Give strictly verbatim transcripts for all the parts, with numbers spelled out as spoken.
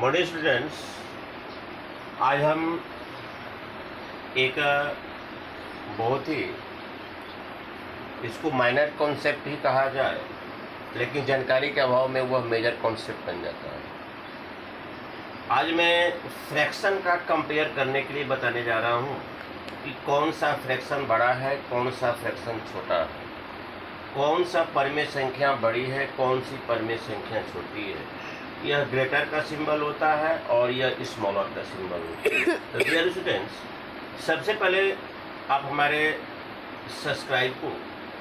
Modern students, आज हम एक बहुत ही, इसको माइनर कॉन्सेप्ट ही कहा जाए, लेकिन जानकारी के अभाव में वह मेजर कॉन्सेप्ट बन जाता है। आज मैं फ्रैक्शन का कंपेयर करने के लिए बताने जा रहा हूँ कि कौन सा फ्रैक्शन बड़ा है, कौन सा फ्रैक्शन छोटा है, कौन सा परिमेय संख्या बड़ी है, कौन सी परिमेय संख्या छोटी है। यह ग्रेटर का सिंबल होता है और यह स्मॉलर का सिंबल होता है। तो डियर स्टूडेंट्स, सबसे पहले आप हमारे सब्सक्राइब को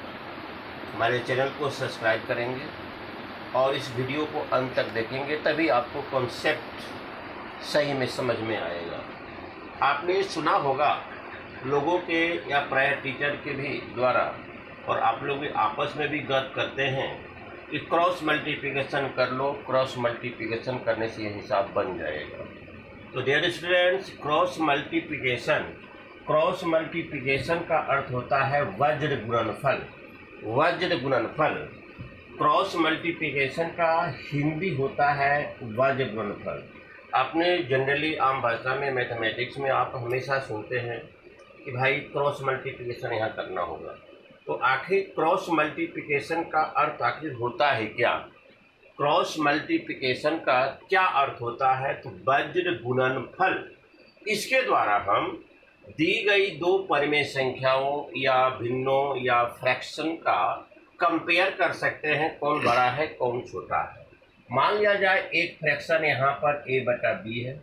हमारे चैनल को सब्सक्राइब करेंगे और इस वीडियो को अंत तक देखेंगे, तभी आपको कॉन्सेप्ट सही में समझ में आएगा। आपने सुना होगा लोगों के या प्राय टीचर के भी द्वारा, और आप लोग भी आपस में भी गत करते हैं कि क्रॉस मल्टीप्लिकेशन कर लो, क्रॉस मल्टीप्लिकेशन करने से ये हिसाब बन जाएगा। तो dear students, cross multiplication cross multiplication का अर्थ होता है वज्र गुणनफल। वज्र गुणनफल क्रॉस मल्टीप्लिकेशन का हिंदी होता है वज्र गुणनफल। आपने जनरली आम भाषा में मैथमेटिक्स में आप हमेशा सुनते हैं कि भाई क्रॉस मल्टीप्लिकेशन यहाँ करना होगा। तो आखिर क्रॉस मल्टीप्लिकेशन का अर्थ आखिर होता है क्या? क्रॉस मल्टीप्लिकेशन का क्या अर्थ होता है? तो वज्र गुणनफल, इसके द्वारा हम दी गई दो परिमेय संख्याओं या भिन्नों या फ्रैक्शन का कंपेयर कर सकते हैं, कौन बड़ा है कौन छोटा है। मान लिया जाए एक फ्रैक्शन यहाँ पर a बटा बी है,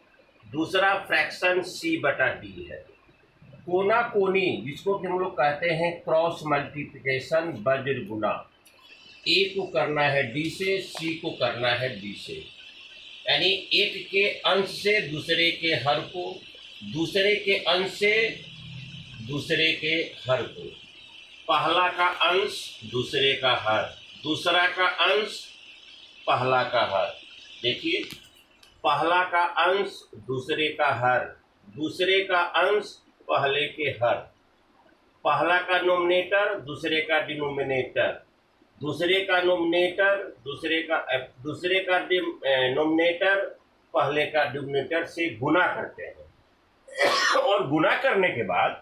दूसरा फ्रैक्शन c बटा डी है। कोना कोनी, जिसको कि हम लोग कहते हैं क्रॉस मल्टीप्लिकेशन वज्र गुना, ए को करना है डी से, सी को करना है डी से, यानी एक के अंश से दूसरे के हर को, दूसरे के अंश से दूसरे के हर को, पहला का अंश दूसरे का हर, दूसरा का अंश पहला का हर। देखिए, पहला का अंश दूसरे का हर, दूसरे का अंश पहले के हर, पहला का नोमिनेटर दूसरे का डिनोमिनेटर, दूसरे का नोमिनेटर दूसरे का दूसरे का नोमिनेटर पहले का डिनोमिनेटर से गुना करते हैं। और गुना करने के बाद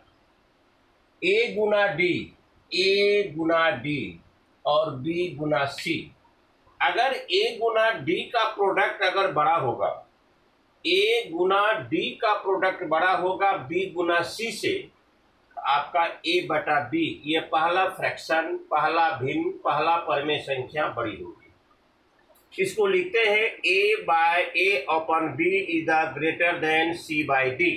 a गुना डी, a गुना डी और b गुना सी। अगर a गुना डी का प्रोडक्ट अगर बड़ा होगा, a गुना डी का प्रोडक्ट बड़ा होगा b गुना c से, आपका a बटा b, ये पहला फ्रैक्शन, पहला भिन्न, पहला परिमेय संख्या बड़ी होगी। इसको लिखते हैं a by a upon b is the greater than c by d।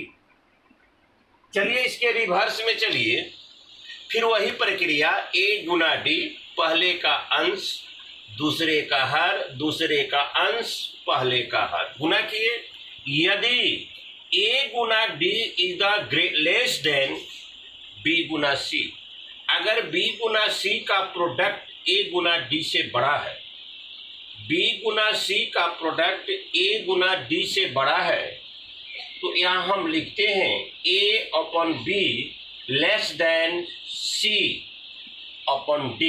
चलिए इसके रिवर्स में चलिए, फिर वही प्रक्रिया, a गुना d, पहले का अंश दूसरे का हर, दूसरे का अंश पहले का हर, गुना किए। यदि a गुना d is the great less than b गुना c, अगर b गुना c का प्रोडक्ट a गुना d से बड़ा है, b गुना c का प्रोडक्ट a गुना d से बड़ा है, तो यहाँ हम लिखते हैं a upon b less than c upon d।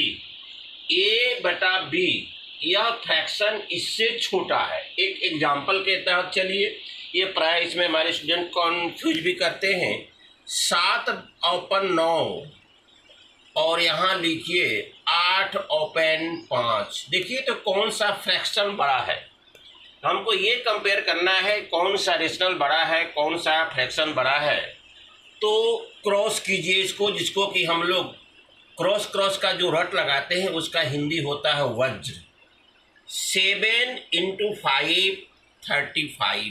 a बटा b यह फ्रैक्शन इससे छोटा है। एक एग्जाम्पल के तहत चलिए, ये प्राय इसमें हमारे स्टूडेंट कॉन्फ्यूज भी करते हैं। सात ओपन नौ और यहाँ लिखिए आठ ओपन पाँच। देखिए तो कौन सा फ्रैक्शन बड़ा है, हमको ये कंपेयर करना है कौन सा रेशनल बड़ा है, कौन सा फ्रैक्शन बड़ा है। तो क्रॉस कीजिए इसको, जिसको कि हम लोग क्रॉस क्रॉस का जो रट लगाते हैं उसका हिंदी होता है वज्र। Seven into five thirty five,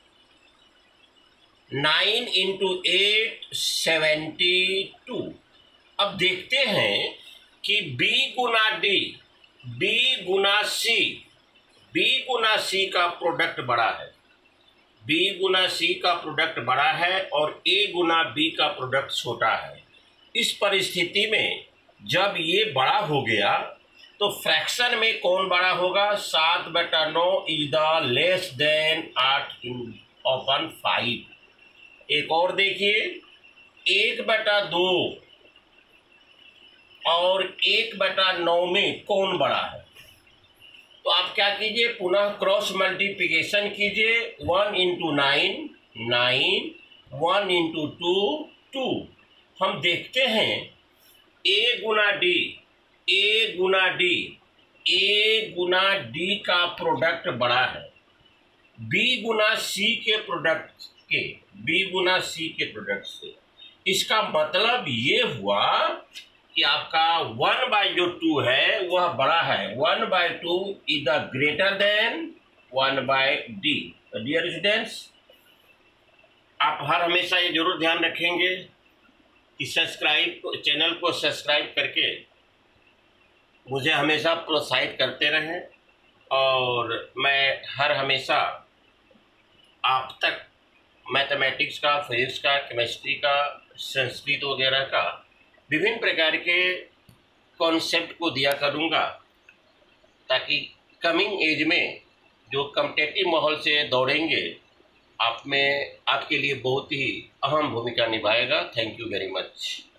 nine into eight seventy two. अब देखते हैं कि b गुना डी, b गुना सी, b गुना सी का प्रोडक्ट बड़ा है, b गुना सी का प्रोडक्ट बड़ा है और a गुना b का प्रोडक्ट छोटा है। इस परिस्थिति में जब ये बड़ा हो गया तो फ्रैक्शन में कौन बड़ा होगा? सात बटा नौ इज द लेस देन आठ अपॉन फाइव। एक और देखिए, एक बटा दो और एक बटा नौ में कौन बड़ा है? तो आप क्या कीजिए, पुनः क्रॉस मल्टीप्लिकेशन कीजिए। One into nine nine, one into two two. हम देखते हैं ए गुना डी, ए गुना डी, ए गुना डी का प्रोडक्ट बड़ा है बी गुना सी के प्रोडक्ट के, बी गुना सी के प्रोडक्ट से। इसका मतलब ये हुआ कि आपका वन बाई जो टू है वह बड़ा है, one by two is the greater than one by D. Dear students, आप हर हमेशा ये जरूर ध्यान रखेंगे कि सब्सक्राइब चैनल को सब्सक्राइब करके मुझे हमेशा प्रोत्साहित करते रहें, और मैं हर हमेशा आप तक मैथमेटिक्स का, फिजिक्स का, केमिस्ट्री का, संस्कृत वगैरह का विभिन्न प्रकार के कॉन्सेप्ट को दिया करूँगा, ताकि कमिंग एज में जो कॉम्पिटिटिव माहौल से दौड़ेंगे आप में, आपके लिए बहुत ही अहम भूमिका निभाएगा। Thank you very much.